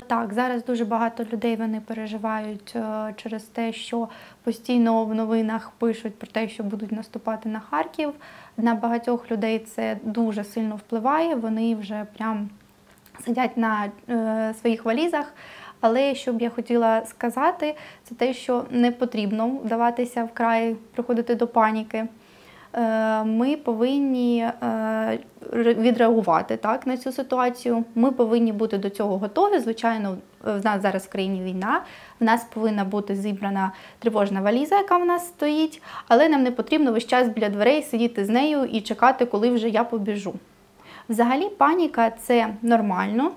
Так, зараз дуже багато людей вони переживають через те, що постійно в новинах пишуть про те, що будуть наступати на Харків. На багатьох людей це дуже сильно впливає, вони вже прям сидять на своїх валізах. Але що б я хотіла сказати, це те, що не потрібно вдаватися вкрай, приходити до паніки. Ми повинні відреагувати так, на цю ситуацію. Ми повинні бути до цього готові. Звичайно, в нас зараз в країні війна, в нас повинна бути зібрана тривожна валіза, яка в нас стоїть, але нам не потрібно весь час біля дверей сидіти з нею і чекати, коли вже я побіжу. Взагалі паніка – це нормально.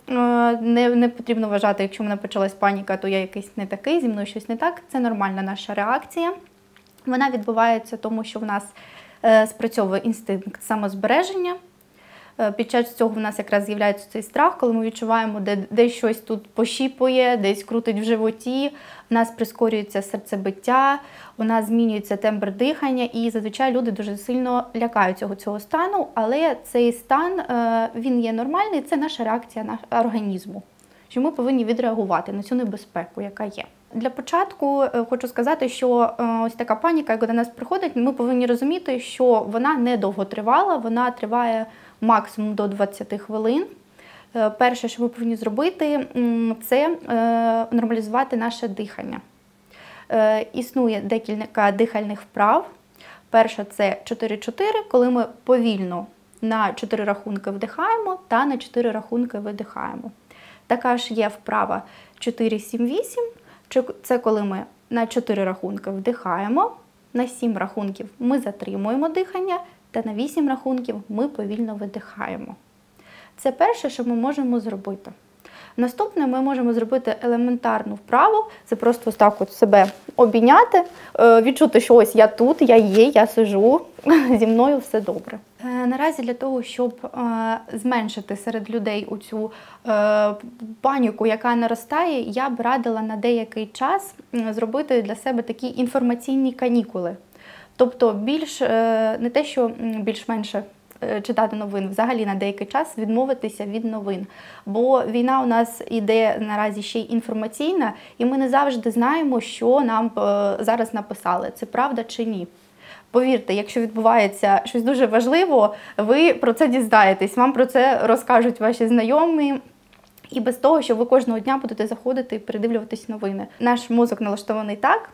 Не потрібно вважати, якщо в мене почалась паніка, то я якийсь не такий, зі мною щось не так. Це нормальна наша реакція. Вона відбувається тому, що в нас спрацьовує інстинкт самозбереження. Під час цього в нас якраз з'являється цей страх, коли ми відчуваємо, де щось тут пощіпує, десь крутить в животі, в нас прискорюється серцебиття, у нас змінюється тембр дихання, і зазвичай люди дуже сильно лякаються цього стану, але цей стан, він є нормальний, це наша реакція нашого організму, що ми повинні відреагувати на цю небезпеку, яка є. Для початку хочу сказати, що ось така паніка, яка до нас приходить, ми повинні розуміти, що вона не довготривала, вона триває максимум до 20 хвилин. Перше, що ми повинні зробити, це нормалізувати наше дихання. Існує декілька дихальних вправ. Перша – це 4-4, коли ми повільно на 4 рахунки вдихаємо та на 4 рахунки видихаємо. Така ж є вправа 4-7-8. Це коли ми на 4 рахунки вдихаємо, на 7 рахунків ми затримуємо дихання, та на 8 рахунків ми повільно видихаємо. Це перше, що ми можемо зробити. Наступне ми можемо зробити елементарну вправу, це просто ось так от себе обійняти, відчути, що ось я тут, я є, я сижу, зі мною все добре. Наразі для того, щоб зменшити серед людей оцю паніку, яка наростає, я б радила на деякий час зробити для себе такі інформаційні канікули. Тобто не те, що більш-менше читати новин, взагалі на деякий час відмовитися від новин. Бо війна у нас іде наразі ще й інформаційна, і ми не завжди знаємо, що нам зараз написали, це правда чи ні. Повірте, якщо відбувається щось дуже важливе, ви про це дізнаєтесь, вам про це розкажуть ваші знайомі. І без того, що ви кожного дня будете заходити і передивлюватись новини. Наш мозок налаштований так,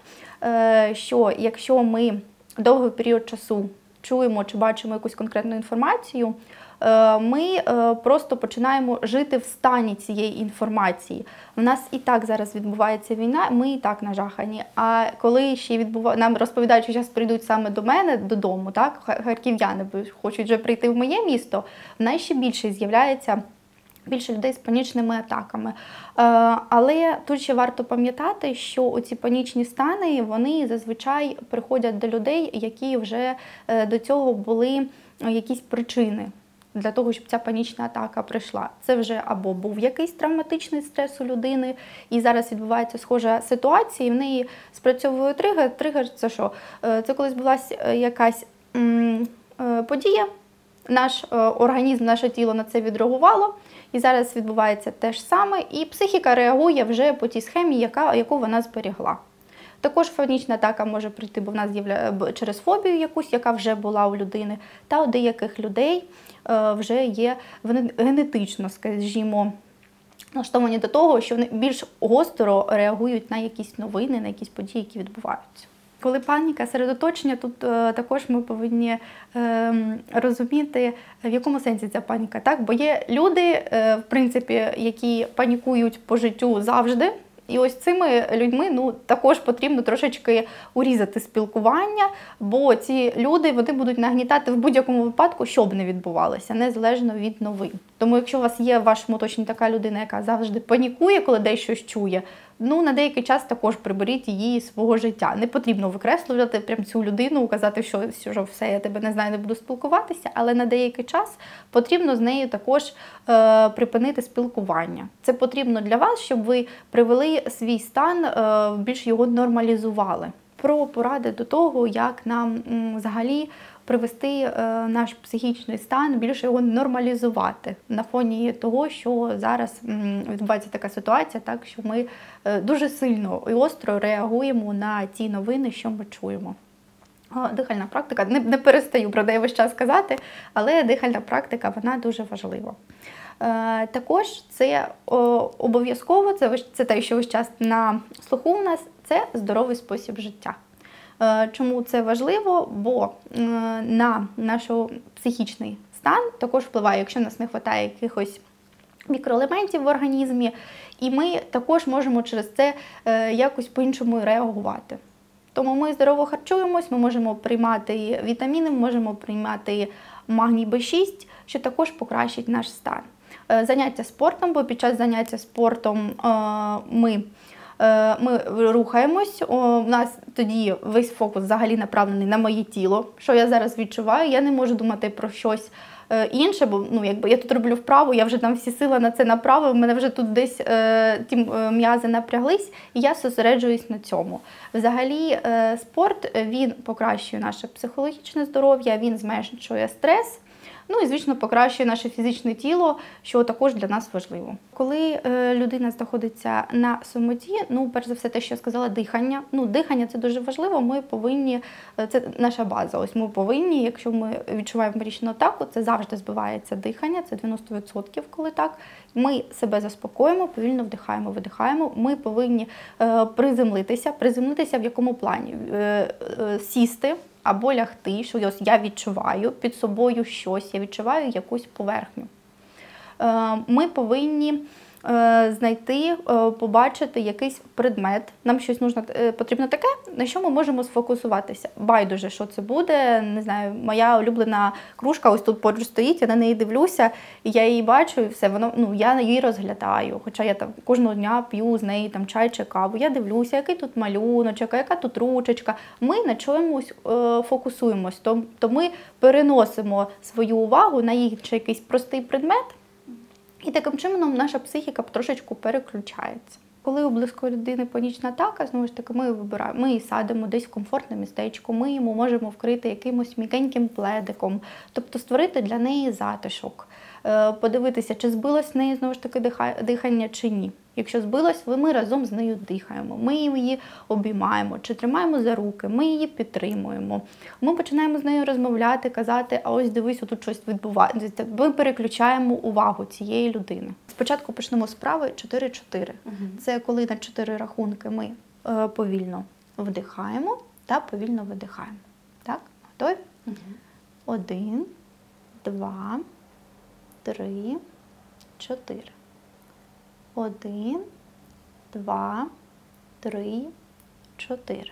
що якщо ми довгий період часу чуємо чи бачимо якусь конкретну інформацію, ми просто починаємо жити в стані цієї інформації. У нас і так зараз відбувається війна, ми і так нажахані. А коли ще нам розповідають, що зараз прийдуть саме до мене, додому, так, харків'яни хочуть вже прийти в моє місто, в нас ще більше з'являється більше людей з панічними атаками. Але тут ще варто пам'ятати, що оці панічні стани, вони зазвичай приходять до людей, які вже до цього були якісь причини для того, щоб ця панічна атака прийшла. Це вже або був якийсь травматичний стрес у людини, і зараз відбувається схожа ситуація, і в неї спрацьовує тригер. Тригер – це що? Це коли відбулася якась подія, наш організм, наше тіло на це відреагувало, і зараз відбувається те ж саме, і психіка реагує вже по тій схемі, яку вона зберігла. Також панічна атака може прийти, бо в нас через фобію якусь, яка вже була у людини, та у деяких людей вже є, вони генетично, скажімо, налаштовані до того, що вони більш гостро реагують на якісь новини, на якісь події, які відбуваються. Коли паніка серед оточення, тут також ми повинні розуміти, в якому сенсі ця паніка. Так? Бо є люди, в принципі, які панікують по життю завжди, і ось цими людьми також потрібно трошечки урізати спілкування, бо ці люди вони будуть нагнітати в будь-якому випадку, що б не відбувалося, незалежно від новин. Тому якщо у вас є в вашому оточенні така людина, яка завжди панікує, коли десь щось чує, на деякий час також приберіть її з свого життя. Не потрібно викреслювати прям цю людину, казати, що все, я тебе не знаю, не буду спілкуватися, але на деякий час потрібно з нею також припинити спілкування. Це потрібно для вас, щоб ви привели свій стан, більш його нормалізували. Про поради до того, як нам взагалі привести наш психічний стан, більше його нормалізувати на фоні того, що зараз відбувається така ситуація, так, що ми дуже сильно і остро реагуємо на ті новини, що ми чуємо. Дихальна практика, не перестаю про неї весь час казати, але дихальна практика, вона дуже важлива. Також це обов'язково, це те, що весь час на слуху у нас, це здоровий спосіб життя. Чому це важливо? Бо на наш психічний стан також впливає, якщо в нас не вистачає якихось мікроелементів в організмі, і ми також можемо через це якось по-іншому реагувати. Тому ми здорово харчуємось, ми можемо приймати вітаміни, ми можемо приймати магній В6, що також покращить наш стан. Заняття спортом, бо під час заняття спортом ми рухаємось, у нас тоді весь фокус взагалі направлений на моє тіло, що я зараз відчуваю, я не можу думати про щось інше, бо я тут роблю вправу, я вже там всі сили на це направив, в мене вже тут десь ті м'язи напряглись, і я зосереджуюсь на цьому. Взагалі спорт, він покращує наше психологічне здоров'я, він зменшує стрес, і, звісно, покращує наше фізичне тіло, що також для нас важливо. Коли людина знаходиться на самоті, перш за все, те, що я сказала, дихання. Дихання – це дуже важливо, ми повинні, це наша база. Ось ми повинні, якщо ми відчуваємо панічну атаку, це завжди збивається дихання, це 90%, коли так. Ми себе заспокоїмо, повільно вдихаємо, видихаємо. Ми повинні приземлитися в якому плані? Сісти або лягти, що ось я відчуваю під собою щось, я відчуваю якусь поверхню. Ми повинні знайти, побачити якийсь предмет. Нам щось потрібно таке, на що ми можемо сфокусуватися. Байдуже, що це буде, не знаю, моя улюблена кружка ось тут поруч стоїть, я на неї дивлюся, і я її бачу, і все, я її розглядаю. Хоча я там кожного дня п'ю з неї чай чи каву, я дивлюся, який тут малюночок, яка тут ручечка. Ми на чомусь фокусуємось, то ми переносимо свою увагу на якийсь простий предмет, і таким чином наша психіка потрошечку переключається. Коли у близької людини панічна атака, знову ж таки, ми її садимо десь в комфортне містечко, ми йому можемо вкрити якимось м'якеньким пледиком, тобто створити для неї затишок, подивитися, чи збилось в неї, знову ж таки, дихання чи ні. Якщо збилось, ми разом з нею дихаємо, ми її обіймаємо, чи тримаємо за руки, ми її підтримуємо. Ми починаємо з нею розмовляти, казати, а ось дивись, тут щось відбувається. Ми переключаємо увагу цієї людини. Спочатку почнемо з вправи 4-4. Це коли на 4 рахунки ми повільно вдихаємо та повільно видихаємо. Так? Готові? 1, 2, 3, 4. 1, 2, 3, 4.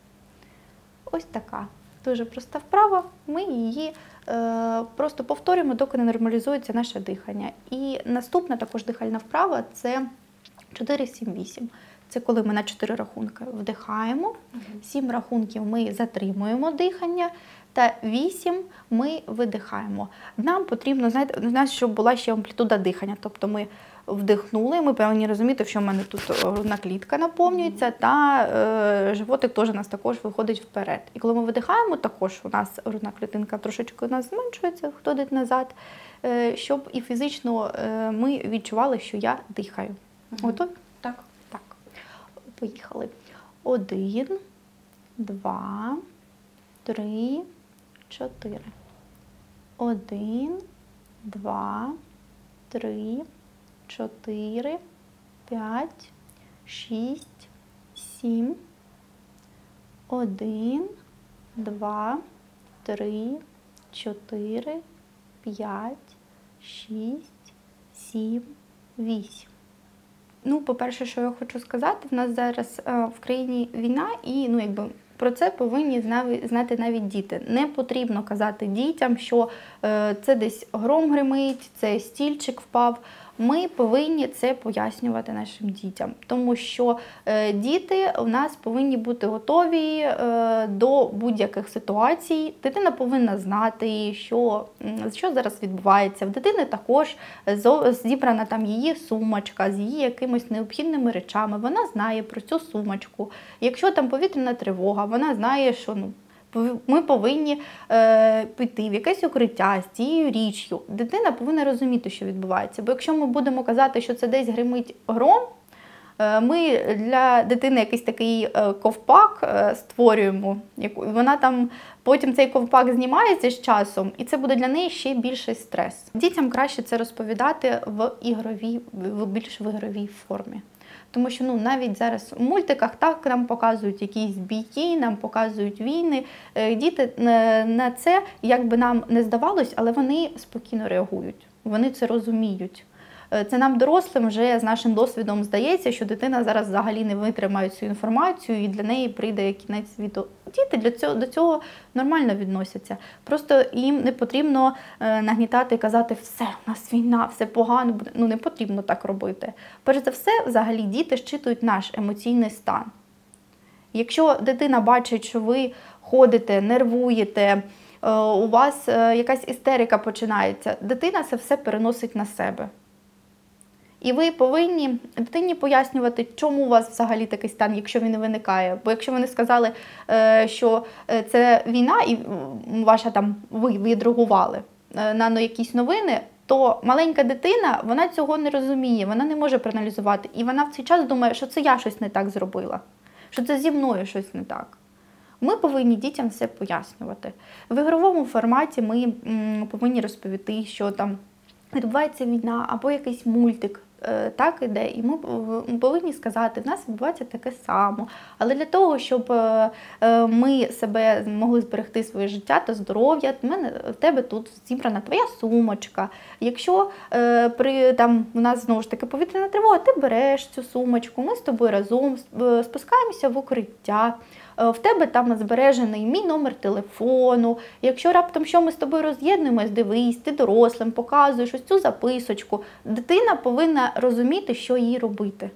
Ось така дуже проста вправа. Ми її просто повторюємо, доки не нормалізується наше дихання. І наступна також дихальна вправа – це 4-7-8. Це коли ми на 4 рахунки вдихаємо, 7 рахунків ми затримуємо дихання, та 8 ми видихаємо. Нам потрібно, щоб була ще амплітуда дихання. Тобто ми вдихнули, ми повинні розуміти, що в мене тут грудна клітка наповнюється, та животик теж у нас також виходить вперед. І коли ми видихаємо, також у нас грудна клітинка трошечки у нас зменшується, ходить назад, щоб і фізично ми відчували, що я дихаю. Готові? Так. Так. Поїхали. 1, 2, 3, 4. 1, 2, 3, 4, 5, 6, 7. 1, 2, 3, 4, 5, 6, 7, 8. По-перше, що я хочу сказати, в нас зараз в країні війна, і про це повинні знати навіть діти. Не потрібно казати дітям, що це десь гром гримить, це стільчик впав. Ми повинні це пояснювати нашим дітям, тому що діти у нас повинні бути готові до будь-яких ситуацій. Дитина повинна знати, що зараз відбувається. В дитини також зібрана там її сумочка з її якимись необхідними речами. Вона знає про цю сумочку. Якщо там повітряна тривога, вона знає, що Ми повинні піти в якесь укриття з цією річчю. Дитина повинна розуміти, що відбувається. Бо якщо ми будемо казати, що це десь гримить гром, ми для дитини якийсь такий ковпак створюємо. Вона там, потім цей ковпак знімається з часом, і це буде для неї ще більший стрес. Дітям краще це розповідати в більш в ігровій формі. Тому що навіть зараз у мультиках так нам показують якісь бійки, нам показують війни. Діти на це, як би нам не здавалось, але вони спокійно реагують, вони це розуміють. Це нам, дорослим, вже з нашим досвідом здається, що дитина зараз взагалі не витримає цю інформацію і для неї прийде кінець світу. Діти до цього нормально відносяться. Просто їм не потрібно нагнітати і казати «все, у нас війна, все погано буде». Не потрібно так робити. Перш за все, взагалі, діти щитують наш емоційний стан. Якщо дитина бачить, що ви ходите, нервуєте, у вас якась істерика починається, дитина це все переносить на себе. І ви повинні дитині пояснювати, чому у вас взагалі такий стан, якщо він не виникає. Бо якщо вони сказали, що це війна і ви відреагували на якісь новини, то маленька дитина, вона цього не розуміє, вона не може проаналізувати. І вона в цей час думає, що це я щось не так зробила, що це зі мною щось не так. Ми повинні дітям все пояснювати. В ігровому форматі ми повинні розповісти, що там відбувається війна або якийсь мультик, так іде, і ми повинні сказати, в нас відбувається таке само. Але для того, щоб ми себе могли зберегти своє життя та здоров'я, в тебе тут зібрана твоя сумочка. Якщо у нас знову ж таки повітряна тривога, ти береш цю сумочку, ми з тобою разом спускаємося в укриття. В тебе там збережений мій номер телефону. Якщо раптом що ми з тобою роз'єднуємось, дивись, ти дорослим, показуєш ось цю записочку. Дитина повинна розуміти, що їй робити.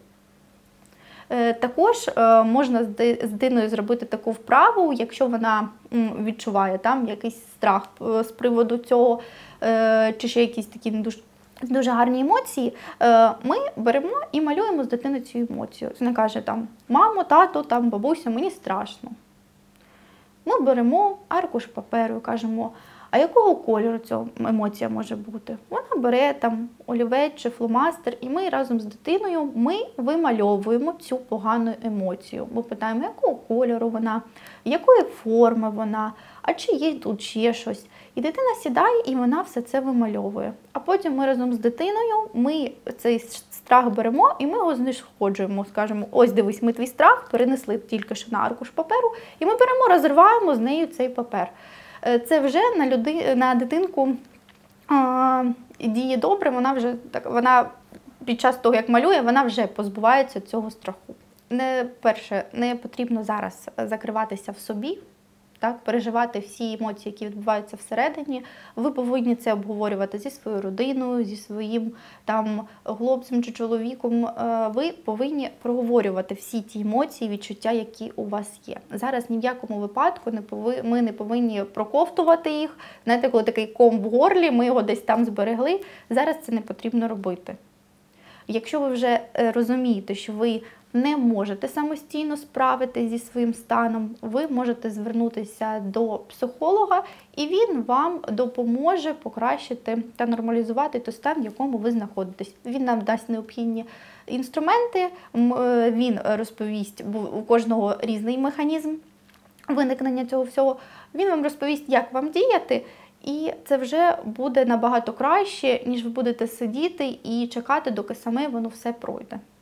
Також можна з дитиною зробити таку вправу, якщо вона відчуває там якийсь страх з приводу цього, чи ще якісь такі дуже гарні емоції, ми беремо і малюємо з дитини цю емоцію. Вона каже там: мамо, тато, там, бабуся, мені страшно. Ми беремо аркуш паперу і кажемо: а якого кольору ця емоція може бути? Вона бере там олівець чи фломастер, і ми разом з дитиною вимальовуємо цю погану емоцію. Ми питаємо, якого кольору вона, якої форми вона, а чи є тут ще щось. І дитина сідає, і вона все це вимальовує. А потім ми разом з дитиною, ми цей страх беремо, і ми його знешкоджуємо. Скажемо: ось дивись, ми твій страх перенесли тільки що на аркуш паперу, і ми беремо, розриваємо з нею цей папер. Це вже на дитинку діє добре, вона під час того, як малює, вона вже позбувається цього страху. Перше, не потрібно зараз закриватися в собі, так, переживати всі емоції, які відбуваються всередині. Ви повинні це обговорювати зі своєю родиною, зі своїм хлопцем чи чоловіком. Ви повинні проговорювати всі ті емоції, відчуття, які у вас є. Зараз ні в якому випадку ми не повинні проковтувати їх. Знаєте, коли такий ком в горлі, ми його десь там зберегли. Зараз це не потрібно робити. Якщо ви вже розумієте, що ви не можете самостійно справитися зі своїм станом, ви можете звернутися до психолога, і він вам допоможе покращити та нормалізувати той стан, в якому ви знаходитесь. Він нам дасть необхідні інструменти, він розповість, бо у кожного різний механізм виникнення цього всього, він вам розповість, як вам діяти, і це вже буде набагато краще, ніж ви будете сидіти і чекати, доки саме воно все пройде.